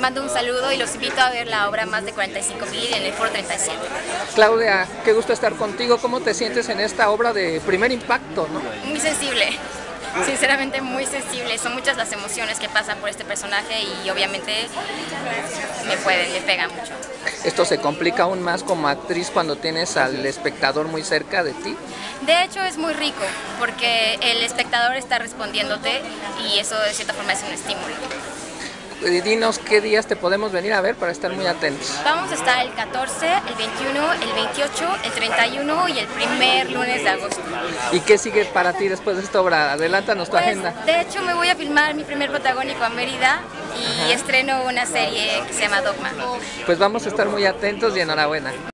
mando un saludo y los invito a ver la obra Más de 45,000 en el Foro 37. Claudia, qué gusto estar contigo. ¿Cómo te sientes en esta obra de primer impacto, no? Muy sensible, sinceramente muy sensible. Son muchas las emociones que pasan por este personaje y obviamente me pega mucho. ¿Esto se complica aún más como actriz cuando tienes al espectador muy cerca de ti? De hecho es muy rico porque el espectador está respondiéndote y eso de cierta forma es un estímulo. Dinos qué días te podemos venir a ver para estar muy atentos. Vamos a estar el 14, el 21, el 28, el 31 y el primer lunes de agosto. ¿Y qué sigue para ti después de esta obra? Adelántanos tu agenda. De hecho me voy a filmar mi primer protagónico a Mérida y estreno una serie que se llama Dogma. Pues vamos a estar muy atentos y enhorabuena.